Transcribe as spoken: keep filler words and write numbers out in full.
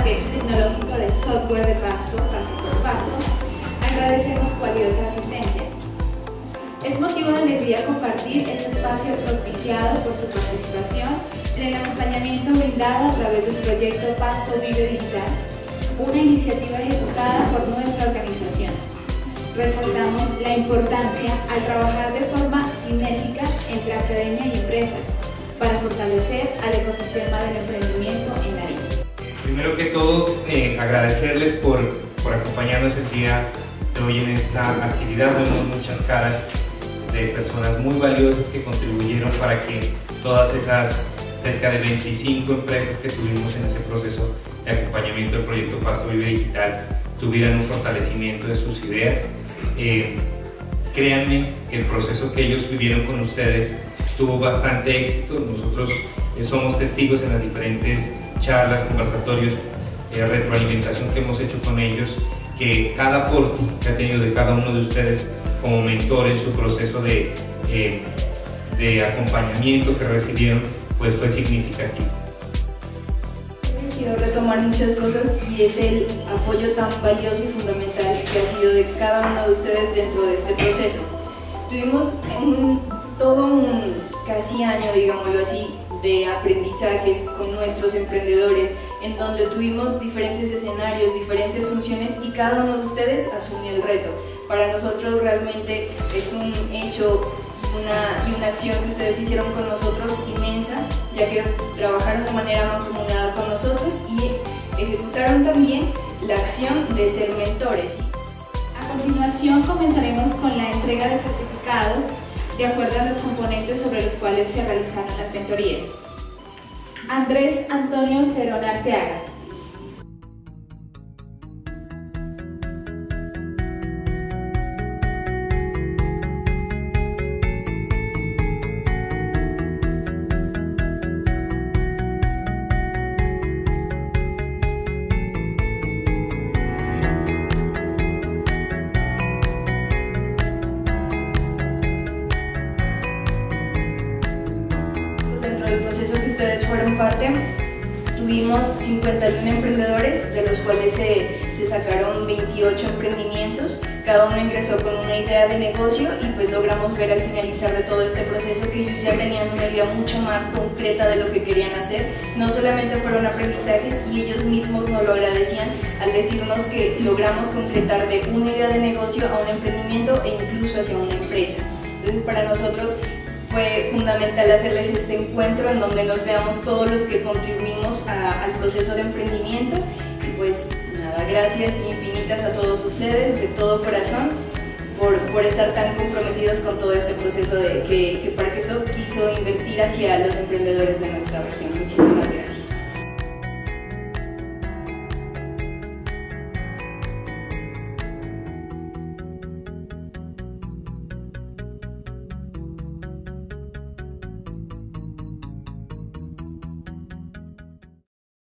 Parque Tecnológico de Software de Pasto, Parque Pasto, agradecemos su valiosa asistencia. Es motivo de alegría compartir este espacio propiciado por su participación en el acompañamiento brindado a través del proyecto Pasto Vive Digital, una iniciativa ejecutada por nuestra organización. Resaltamos la importancia al trabajar de forma cinética entre academia y empresas para fortalecer al ecosistema del emprendimiento en Nariño. Primero que todo, eh, agradecerles por, por acompañarnos el día de hoy en esta actividad. Vemos muchas caras de personas muy valiosas que contribuyeron para que todas esas cerca de veinticinco empresas que tuvimos en ese proceso de acompañamiento del proyecto Pasto Vive Digital tuvieran un fortalecimiento de sus ideas. Eh, créanme que el proceso que ellos vivieron con ustedes tuvo bastante éxito. Nosotros eh, somos testigos en las diferentes charlas, conversatorios, eh, retroalimentación que hemos hecho con ellos, que cada aporte que ha tenido de cada uno de ustedes como mentor en su proceso de, eh, de acompañamiento que recibieron, pues fue significativo. Quiero retomar muchas cosas y es el apoyo tan valioso y fundamental que ha sido de cada uno de ustedes dentro de este proceso. Tuvimos un, todo un casi año, digámoslo así, de aprendizajes con nuestros emprendedores, en donde tuvimos diferentes escenarios, diferentes funciones y cada uno de ustedes asumió el reto. Para nosotros realmente es un hecho Una, y una acción que ustedes hicieron con nosotros inmensa, ya que trabajaron de manera mancomunada con nosotros y ejecutaron también la acción de ser mentores. A continuación comenzaremos con la entrega de certificados de acuerdo a los componentes sobre los cuales se realizaron las mentorías. Andrés Antonio Cerón Arteaga. Del proceso que ustedes fueron parte, tuvimos cincuenta y uno emprendedores, de los cuales se, se sacaron veintiocho emprendimientos. Cada uno ingresó con una idea de negocio y pues logramos ver al finalizar de todo este proceso que ellos ya tenían una idea mucho más concreta de lo que querían hacer. No solamente fueron aprendizajes y ellos mismos nos lo agradecían al decirnos que logramos concretar de una idea de negocio a un emprendimiento e incluso hacia una empresa. Entonces para nosotros fue fundamental hacerles este encuentro en donde nos veamos todos los que contribuimos a, al proceso de emprendimiento y pues nada, gracias infinitas a todos ustedes de todo corazón por, por estar tan comprometidos con todo este proceso de, que, que Parque Soft quiso invertir hacia los emprendedores de nuestra región. Muchísimas gracias.